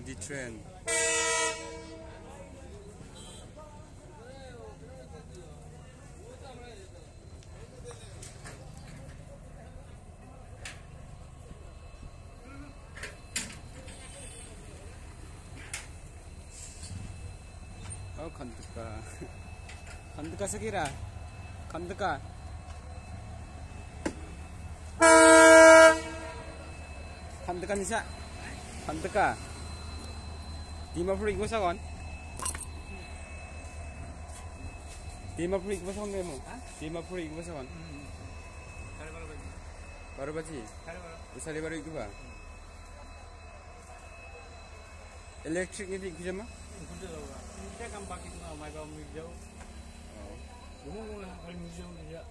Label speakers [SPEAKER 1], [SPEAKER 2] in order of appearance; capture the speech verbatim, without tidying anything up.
[SPEAKER 1] the train. Oh, Khandka. Khandka sekira. Khandka. Khandka nisa. Khandka. Dimapur ikut sagon. Dimapur ikut sagon demo. Dimapur ikut sagon. Baru baci. Usah baru ikut ba. Elektrik ni ikut jema. Kita kan pakai tu, mai bawa muzik. Oh. Guna guna kalau muzik ni ya.